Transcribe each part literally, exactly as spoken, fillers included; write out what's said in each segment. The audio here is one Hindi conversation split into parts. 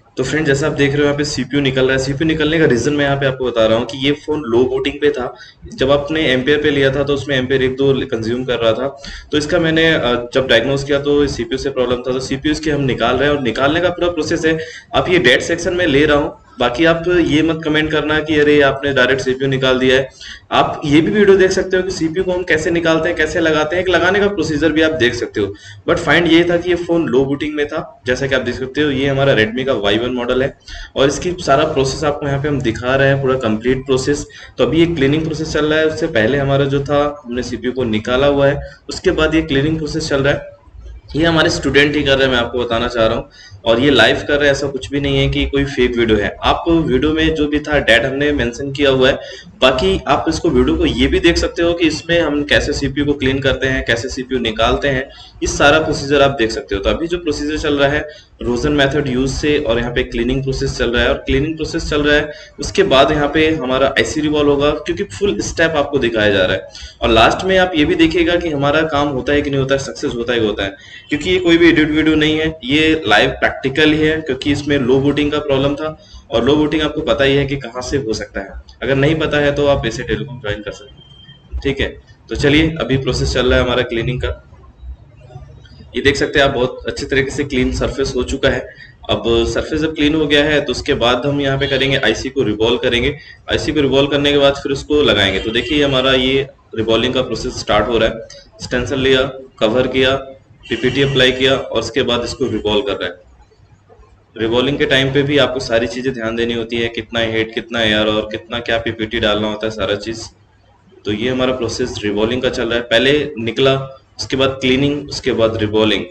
तो फ्रेंड जैसा आप देख रहे हो यहाँ पे सीपीयू निकल रहा है। सीपीयू निकलने का रीजन मैं यहाँ पे आपको बता रहा हूँ कि ये फोन लो बूटिंग पे था। जब आपने एम्पेयर पे लिया था तो उसमें एम्पेयर एक दो कंज्यूम कर रहा था। तो इसका मैंने अ, जब डायग्नोज किया तो सीपीयू से प्रॉब्लम था, तो सीपीयू इसके हम निकाल रहे हैं और निकालने का पूरा प्रोसेस है। आप ये डेट सेक्शन में ले रहा हूँ, बाकी आप ये मत कमेंट करना कि अरे आपने डायरेक्ट सीपीयू निकाल दिया है। आप ये भी वीडियो देख सकते हो कि सीपीयू को हम कैसे निकालते हैं, कैसे लगाते हैं, एक लगाने का प्रोसीजर भी आप देख सकते हो। बट फाइंड ये था कि ये फोन लो बूटिंग में था। जैसा कि आप देख सकते हो ये हमारा रेडमी का वाई वन मॉडल है और इसकी सारा प्रोसेस आपको यहाँ पे हम दिखा रहे हैं, पूरा कंप्लीट प्रोसेस। तो अभी ये क्लीनिंग प्रोसेस चल रहा है। उससे पहले हमारा जो था हमने सीपीयू को निकाला हुआ है, उसके बाद ये क्लीनिंग प्रोसेस चल रहा है। ये हमारे स्टूडेंट ही कर रहे हैं, मैं आपको बताना चाह रहा हूँ। और ये लाइव कर रहे हैं, ऐसा कुछ भी नहीं है कि कोई फेक वीडियो है। आप वीडियो में जो भी था डेट हमने मेंशन किया हुआ है। बाकी आप इसको वीडियो को ये भी देख सकते हो कि इसमें हम कैसे सीपीयू को क्लीन करते हैं, कैसे सीपीयू निकालते हैं, इस सारा प्रोसीजर आप देख सकते हो। तो अभी जो प्रोसीजर चल रहा है रोजन मेथड यूज से, और यहाँ पे क्लीनिंग प्रोसेस चल रहा है। और क्लीनिंग प्रोसेस चल रहा है उसके बाद यहाँ पे हमारा आईसी रिवॉल्व होगा, क्योंकि फुल स्टेप आपको दिखाया जा रहा है। और लास्ट में आप ये भी देखिएगा कि हमारा काम होता है कि नहीं होता है, सक्सेस होता है कि होता है। क्योंकि ये कोई भी एडिट वीडियो नहीं है, ये लाइव प्रैक्टिकल ही है, क्योंकि इसमें लो बूटिंग का प्रॉब्लम था। और लो बूटिंग आपको पता ही है कि कहाँ से हो सकता है। अगर नहीं पता है तो आप ऐसे टेलीकॉम ज्वाइन कर सकते हैं, ठीक है। तो चलिए अभी प्रोसेस चल रहा है हमारा क्लीनिंग का। ये देख सकते हैं आप, बहुत अच्छे तरीके से क्लीन सरफेस हो चुका है। अब सरफेस जब क्लीन हो गया है तो उसके बाद हम यहाँ पे करेंगे आईसी को रिवॉल्व करेंगे। आईसी को रिवॉल्व करने के बाद फिर उसको लगाएंगे। तो देखिए हमारा ये रिवॉल्विंग का प्रोसेस स्टार्ट हो रहा है। स्टेंसिल लिया, कवर किया, पीपीटी अप्लाई किया और उसके बाद इसको रिवॉल्व कर रहा है। रिवॉल्विंग के टाइम पे भी आपको सारी चीजें ध्यान देनी होती है, कितना हेड, कितना एयर और कितना क्या पीपीटी डालना होता है, सारा चीज। तो ये हमारा प्रोसेस रिवॉल्विंग का चल रहा है। पहले निकला, उसके बाद क्लीनिंग, उसके बाद revolving.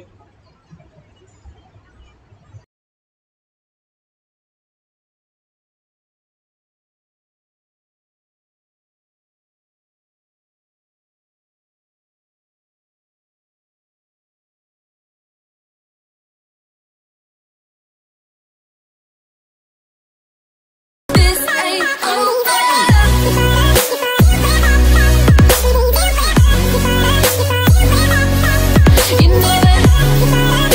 This ain't over. You know that.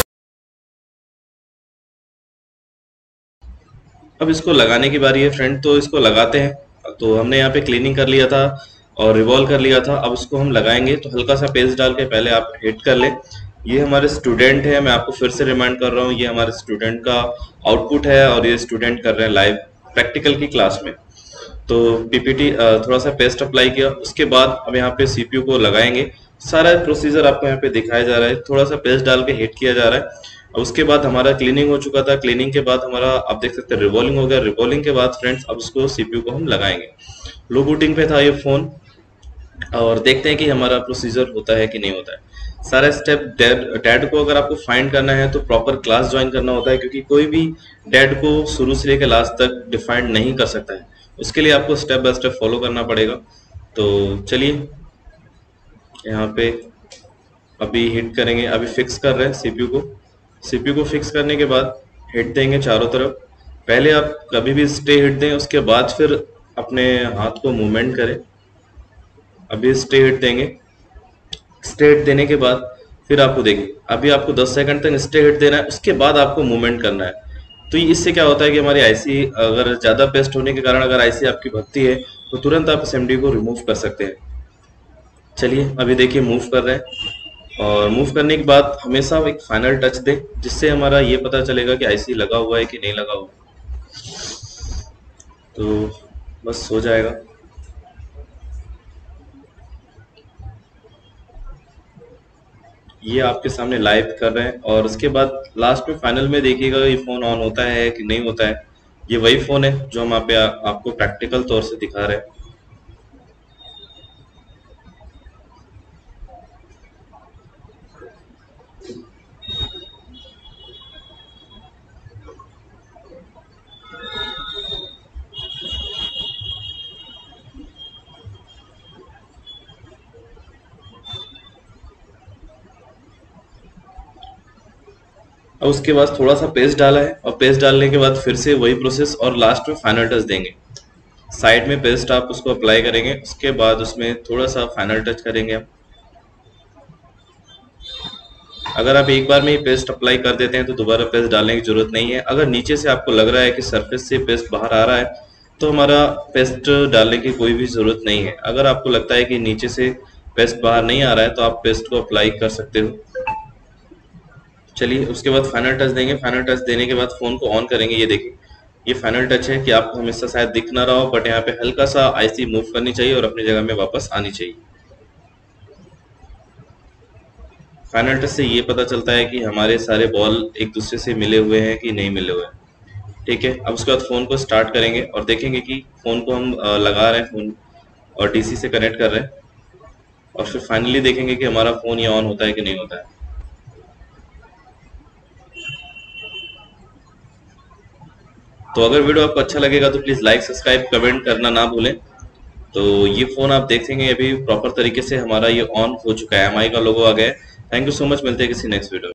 अब इसको लगाने की बारी है फ्रेंड, तो इसको लगाते हैं। तो हमने यहाँ पे क्लीनिंग कर लिया था और रिवॉल्व कर लिया था। अब इसको हम लगाएंगे। तो हल्का सा पेस्ट डाल के पहले आप हिट कर ले। ये हमारे स्टूडेंट है, मैं आपको फिर से रिमाइंड कर रहा हूँ, ये हमारे स्टूडेंट का आउटपुट है और ये स्टूडेंट कर रहे हैं लाइव प्रैक्टिकल की क्लास में। तो पीपीटी थोड़ा सा पेस्ट अप्लाई किया, उसके बाद अब यहाँ पे सीपीयू को लगाएंगे। सारा प्रोसीजर आपको यहाँ पे दिखाया जा रहा है। थोड़ा सा पेस्ट डाल के हिट किया जा रहा है। और उसके बाद हमारा क्लीनिंग हो चुका था। क्लीनिंग के बाद हमारा आप देख सकते हैं रिवॉल्विंग हो गया। रिवॉल्विंग के बाद फ्रेंड्स अब उसको सीपीयू को हम लगाएंगे। लो बूटिंग पे था ये फोन और देखते हैं कि हमारा प्रोसीजर होता है कि नहीं होता है। सारा स्टेप डेड डैड को अगर आपको फाइंड करना है तो प्रॉपर क्लास ज्वाइन करना होता है, क्योंकि कोई भी डैड को शुरू से लेकर लास्ट तक डिफाइंड नहीं कर सकता है। उसके लिए आपको स्टेप बाय स्टेप फॉलो करना पड़ेगा। तो चलिए यहाँ पे अभी हिट करेंगे। अभी फिक्स कर रहे हैं सीपीयू को। सीपीयू को फिक्स करने के बाद हिट देंगे चारों तरफ। पहले आप कभी भी स्टे हिट दें, उसके बाद फिर अपने हाथ को मूवमेंट करें। अभी स्टे हिट देंगे। स्टे हिट देने के बाद फिर आपको देखिए, अभी आपको दस सेकंड तक स्टे हिट देना है, उसके बाद आपको मूवमेंट करना है। तो इससे क्या होता है कि हमारी आईसी अगर ज्यादा पेस्ट होने के कारण अगर आईसी आपकी भगती है तो तुरंत आप एसएमडी को रिमूव कर सकते हैं। चलिए अभी देखिए मूव कर रहे हैं। और मूव करने के बाद हमेशा एक फाइनल टच दें, जिससे हमारा ये पता चलेगा कि आईसी लगा हुआ है कि नहीं लगा हुआ। तो बस हो जाएगा। ये आपके सामने लाइव कर रहे हैं और उसके बाद लास्ट में फाइनल में देखिएगा ये फोन ऑन होता है कि नहीं होता है। ये वही फोन है जो हम यहाँ पे आ, आपको प्रैक्टिकल तौर से दिखा रहे हैं। और उसके बाद थोड़ा सा पेस्ट डाला है और पेस्ट डालने के बाद फिर से वही प्रोसेस और लास्ट में फाइनल टच देंगे। साइड में पेस्ट आप उसको अप्लाई करेंगे, उसके बाद उसमें थोड़ा सा फाइनल टच करेंगे आप। अगर आप एक बार में ही पेस्ट अप्लाई कर देते हैं तो दोबारा पेस्ट डालने की जरूरत नहीं है। अगर नीचे से आपको लग रहा है कि सरफेस से पेस्ट बाहर आ रहा है तो हमारा पेस्ट डालने की कोई भी जरूरत नहीं है। अगर आपको लगता है कि नीचे से पेस्ट बाहर नहीं आ रहा है तो आप पेस्ट को अप्लाई कर सकते हो। चलिए उसके बाद फाइनल टच देंगे। फाइनल टच देने के बाद फोन को ऑन करेंगे। ये देखिए ये फाइनल टच है कि आपको हमेशा शायद दिख ना रहा हो, बट यहाँ पे हल्का सा आईसी मूव करनी चाहिए और अपनी जगह में वापस आनी चाहिए। फाइनल टच से ये पता चलता है कि हमारे सारे बॉल एक दूसरे से मिले हुए हैं कि नहीं मिले हुए हैं। ठीक है, अब उसके बाद फोन को स्टार्ट करेंगे और देखेंगे कि फोन को हम अ, लगा रहे हैं फोन और डीसी से कनेक्ट कर रहे हैं और फिर फाइनली देखेंगे कि हमारा फोन ये ऑन होता है कि नहीं होता है। तो अगर वीडियो आपको अच्छा लगेगा तो प्लीज लाइक सब्सक्राइब कमेंट करना ना भूलें। तो ये फोन आप देखेंगे अभी प्रॉपर तरीके से हमारा ये ऑन हो चुका है, एम आई का लोगो आ गया है। थैंक यू सो मच, मिलते हैं किसी नेक्स्ट वीडियो में।